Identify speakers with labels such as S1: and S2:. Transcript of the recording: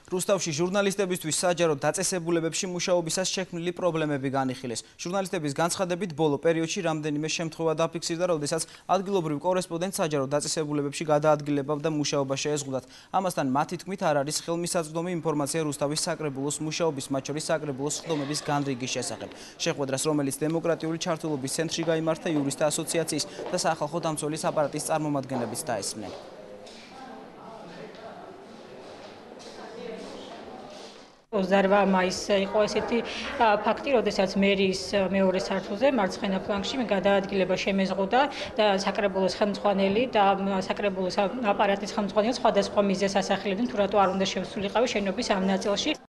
S1: რუსთავში ჟურნალისტებისთვის საჯარო დაწესებულებებში მუშაობისას შექმნილი პრობლემები განიხილეს. ჟურნალისტების განცხადებით, ბოლო პერიოდში რამდენიმე შემთხვევა დაფიქსირდა, როდესაც ადგილობრივ კორესპონდენტს საჯარო დაწესებულებებში გადაადგილებამ და მუშაობა შეეზღუდათ. ამასთან მათი თქმით, არ არის ხელმისაწვდომი ინფორმაცია რუსთავის საკრებულოს მუშაობის, მათ შორის საკრებულოს სხდომების განრიგის შესახებ. შეხვედრას, რომელიც დემოკრატიული ჩართულობის ცენტრში გაიმართა, იურისტთა ასოციაციის და სახალხო დამცველის აპარატის წარმომადგენლებიც დაესმნენ.
S2: მაისს იყო ესეთი ფაქტი, როდესაც მერის მეორე სართულზე მარცხენა ფლანგში გადაადგილება შემეზღუდა და საკრებულოს ხელმძღვანელი და საკრებულოს აპარატის ხელმძღვანელი სხვადასხვა მიზეზს ასახელებდნენ, თუ რატო არ უნდა შევსულიყავი შენობის ამ ნაწილში.